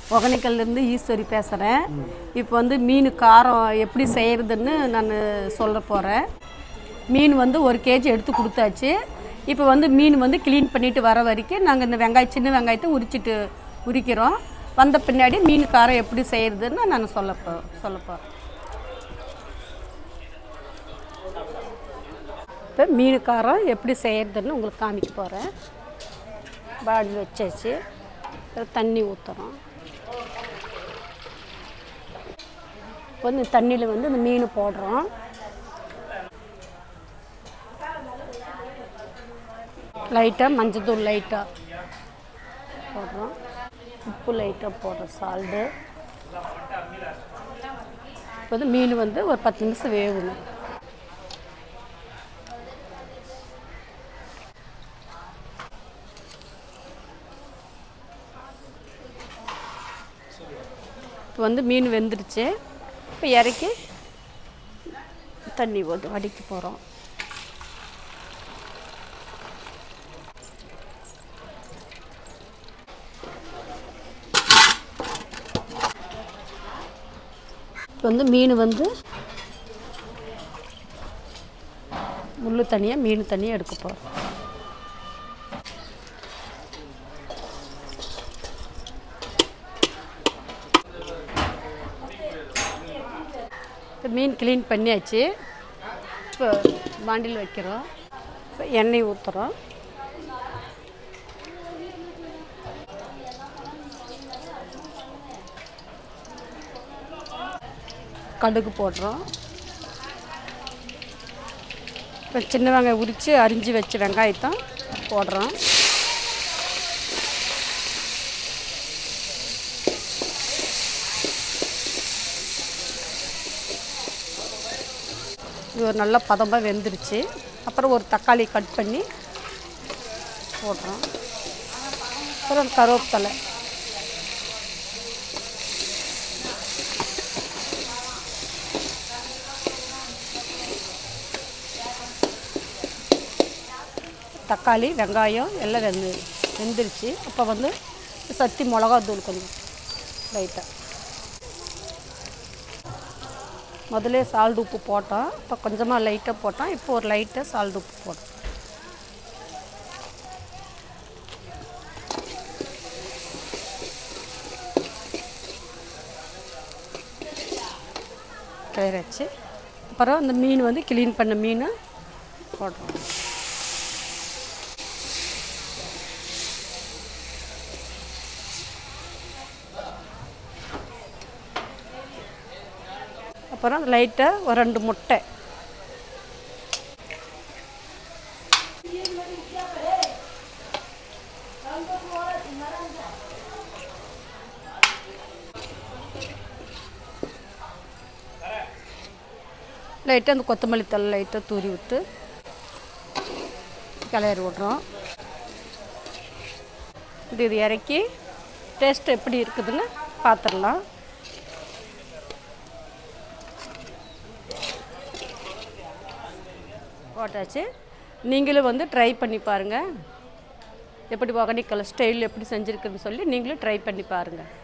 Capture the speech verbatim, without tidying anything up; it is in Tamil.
ஒகேனக்கல்லேருந்து ஈஸ்வரி பேசுகிறேன். இப்போ வந்து மீன் காரம் எப்படி செய்கிறதுன்னு நான் சொல்ல போகிறேன். மீன் வந்து ஒரு கேஜி எடுத்து கொடுத்தாச்சு. இப்போ வந்து மீன் வந்து க்ளீன் பண்ணிவிட்டு வர வரைக்கும் நாங்கள் இந்த வெங்காயம் சின்ன வெங்காயத்தை உரிச்சிட்டு உரிக்கிறோம். வந்த பின்னாடி மீன் காரம் எப்படி செய்கிறதுன்னு நான் சொல்ல போ சொல்ல போகிறேன். இப்போ மீன் காரம் எப்படி செய்கிறதுன்னு உங்களுக்கு காமிக்க போகிறேன். பாடில் வச்சாச்சு. தண்ணி ஊற்றுறோம். இப்போ இந்த தண்ணியில் வந்து இந்த மீன் போடுறோம். லைட்டாக மஞ்சத்தூள் லைட்டாக போடுறோம். உப்பு லைட்டாக போடுறோம். சால்ட்டு. இப்போ வந்து மீன் வந்து ஒரு பத்து நிமிஷம் வேகணும். இப்போ வந்து மீன் வெந்துருச்சு. இப்போ இறக்கி தண்ணி வந்து வடிக்க போகிறோம். இப்போ வந்து மீன் வந்து முள் தனியாக மீன் தனியாக எடுக்க போகிறோம். இப்போ மீன் க்ளீன் பண்ணியாச்சு. இப்போ பாண்டில் வைக்கிறோம். இப்போ எண்ணெய் ஊற்றுறோம். கடுகு போடுறோம். இப்போ சின்ன வெங்காயம் உரித்து அரிஞ்சு வச்ச வெங்காயத்தை போடுறோம். இது ஒரு நல்ல பதமாக வெந்துருச்சு. அப்புறம் ஒரு தக்காளி கட் பண்ணி போடுறோம். அப்புறம் கருவேப்பிலை. தக்காளி வெங்காயம் எல்லாம் வெந்து வெந்துருச்சு. அப்போ வந்து சத்தி மிளகாத்தூள் கொஞ்சம் லைட்டாக முதலே சால்ட் உப்பு போட்டோம். இப்போ கொஞ்சமாக லைட்டாக போட்டோம். இப்போ ஒரு லைட்டாக சால்ட் உப்பு போட்டோம். தயாராச்சு. அப்புறம் அந்த மீன் வந்து க்ளீன் பண்ண மீன் போடுறோம். அப்புறம் லைட்டாக ஒரு ரெண்டு முட்டை. லைட்டாக அந்த கொத்தமல்லி தழை லைட்டாக தூரி விட்டு கிளறி விட்றோம். இது இது இறக்கி டேஸ்ட் எப்படி இருக்குதுன்னு பார்த்துடலாம். போட்டாச்சு. நீங்களும் வந்து ட்ரை பண்ணி பாருங்கள். எப்படி ஒகேனக்கல் ஸ்டைல் எப்படி செஞ்சுருக்குன்னு சொல்லி நீங்களும் ட்ரை பண்ணி பாருங்கள்.